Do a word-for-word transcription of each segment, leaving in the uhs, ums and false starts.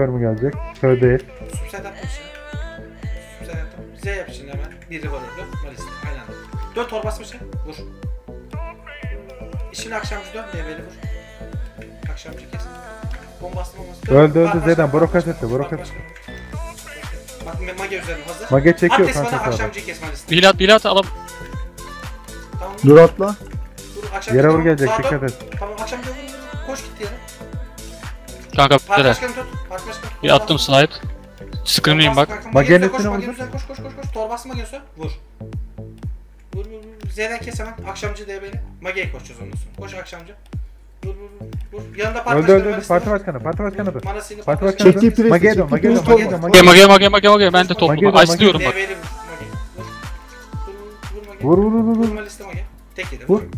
kör mü gelecek? Kör değil. Subside atmış ya. Subside attım. Z yap şimdi hemen. Bir river öldü. Malis'te. Aynen. Dön tor basmış ya. Vur. Şimdi akşamcı dön. Develi vur. Akşamcı kesin. Bomba bastım olmasın. Öldü öldü Z'den. Brokas etti. Brokas etti. Bak Mage üzerine hazır. Mage çekiyor kanka. At bana kanka. akşamcıyı kes Malis'te. Bilat bilat alalım. Tamam. Dur atla. Dur akşamcı. Yere vur tamam. gelecek Sağa dikkat dön. et. Tamam akşamcı vur. Koş git yere. Kanka Parti bitlere. başkanı tut. Parti başkanı. Bir attım slide. Scream'liyim bak. Mage'nin koş, üstüne Mage'nin vur. üstüne koş koş koş koş. Torbası Mage'nin üstüne. Vur. Vur vur vur. Z'den kes hemen. Akşamcı D B'li. Mage'ye koşacağız ondan sonra. Koş akşamcı. Vur vur vur. Vur. Yanında parti Öldü başkanı. öldü öldü. Malis'te Parti vur. başkanı. Parti başkanı dur. Manasını Parti parti başkanı Çektiği dur. pres, Mage'ye dön. çektiği Mage'ye pres dön. Mage'ye olmaz. dön. Mage Mage'ye dön. mage mage mage mage ben de topum. Mage dön, Ice'lıyorum D bak. B'li vur. Mage. Vur. Vur vur vur Mage. Vur vur vur Vur vur. Malis'te Mage. Tek yedi. Vur.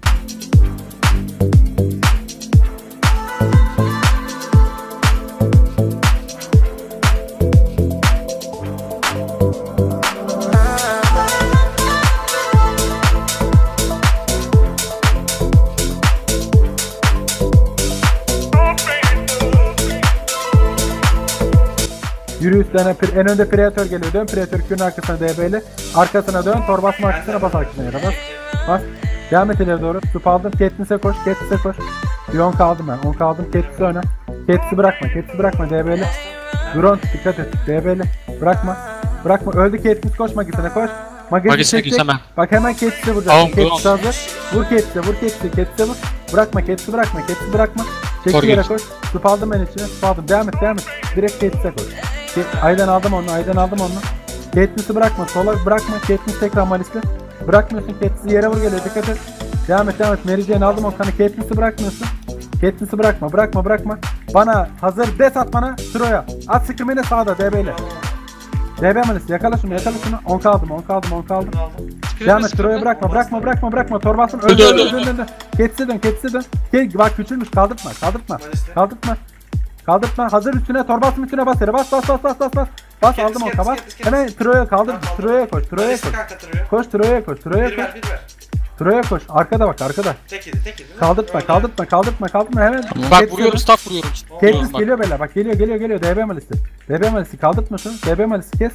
Yürü üstlerine en önde Predator geliyor. Dön Predator Q'nun arkasına D B'li. Arkasına dön. Tor basma arkasına bas arkasına yere bas. Bas. Devam et ileri doğru. Tup aldım. Katniss'e koş. Katniss'e koş. Bir on kaldım ben. on kaldım. Katniss'e oyna. Katniss'i bırakma. Katniss'i bırakma. D B'li. Drone dikkat et. D B'li. Bırakma. Bırakma. Öldü Katniss. Koşma gitene koş. Mages'i Magesine çekecek. hemen. Bak hemen Katniss'e vuracaksın. Tamam, Katniss'e tamam. hazır. Vur Katniss'e. Vur Katniss'e. Katniss'e vur. Bırakma. Katniss'i bırakma. Katniss'i bırakma. Çek Tor yere geç. koş. Tup aldım ben içine. Tup aldım. Devam et. Devam et. Direkt Katniss'e koş. Aydan aldım onu, aydan aldım onu. Katniss'i bırakma, sola bırakma. Katniss tekrar Malis'le. Bırakmıyorsun, Katniss'i yere vur geliyor, dikkat et. Devam et, devam et. Mary Jane'i aldım onu, Katniss'i bırakmıyorsun. Katniss'i bırakma, bırakma, bırakma. Bana hazır, des at bana, Troya. At sıkımını sağda, D B'yle. D B Malis, yakala şunu, yakala şunu. on kaldım, on kaldım, on kaldım. Devam et, Troya bırakma, bırakma, bırakma, bırakma. Torbasın, öldü, öldü, öldü, öldü. Katniss'e dön, Katniss'e dön. Gel, bak küçülmüş, kaldırtma, kaldırtma. Kaldırtma. Kaldırtma. Hazır üstüne torbasın üstüne bas yere. Bas bas bas bas bas bas. Bas Kendisi, aldım o kendisi, kabak. kendisi, kendisi. Hemen Troy'a kaldır. Troy'a koş. Troy'a Malis'te koş. kanka duruyor. Koş Troy'a koş. Troy'a Bir koş. ver bir ver. Troy'a koş. Arkada bak arkada. Tek yedi tek yedi. Kaldırtma Öyle. kaldırtma kaldırtma kaldırma hemen. Bak vuruyorum staff vuruyorum. Vuruyorum Katniss bak. geliyor beyler. Bak geliyor geliyor geliyor. D B Malis'i. D B Malis'i kaldırtma şunu. D B Malis'i kes.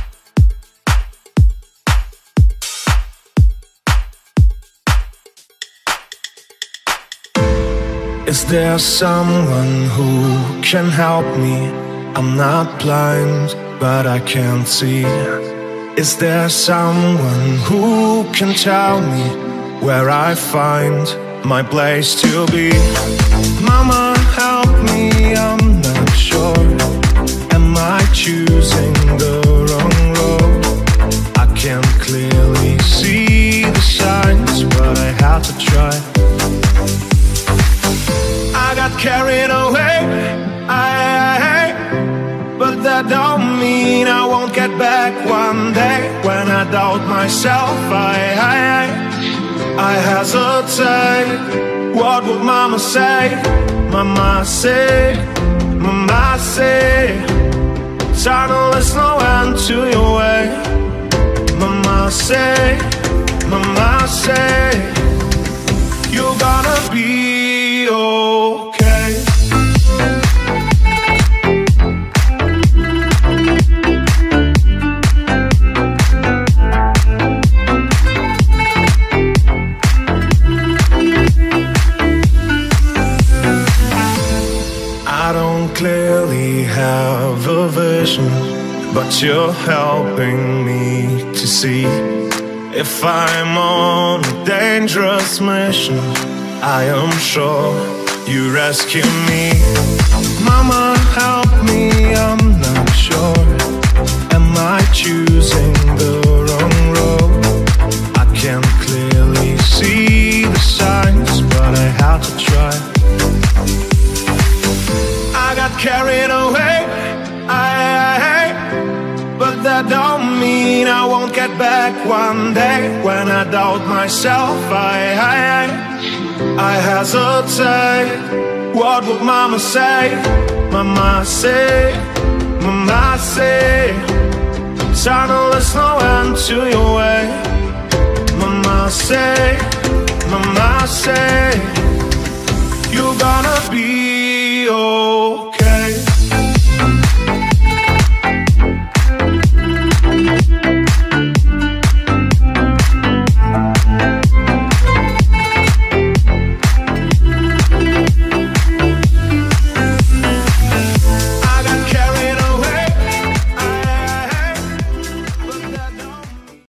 Is there someone who can help me? I'm not blind, but I can't see. Is there someone who can tell me where I find my place to be? Mama, help me, I'm not sure. Am I choosing the wrong road? I can't clearly see the signs, but I have to try. I got carried away, I, but that don't mean I won't get back one day. When I doubt myself, I, I, I hesitate. What would mama say? Mama say, mama say, time to listen no end to your way. Mama say, mama say, you're gonna be okay. I don't clearly have a vision, but you're helping me to see. If I'm on a dangerous mission, I am sure you rescue me. Mama, help me, I'm not sure. Am I choosing the wrong road? I can't clearly see the signs, but I have to try. I got carried away, I, but that don't mean I won't get back one day. When I doubt myself, I, I, I hesitate. What would mama say? Mama say, mama say, time to listen no end to your way. Mama say, mama say,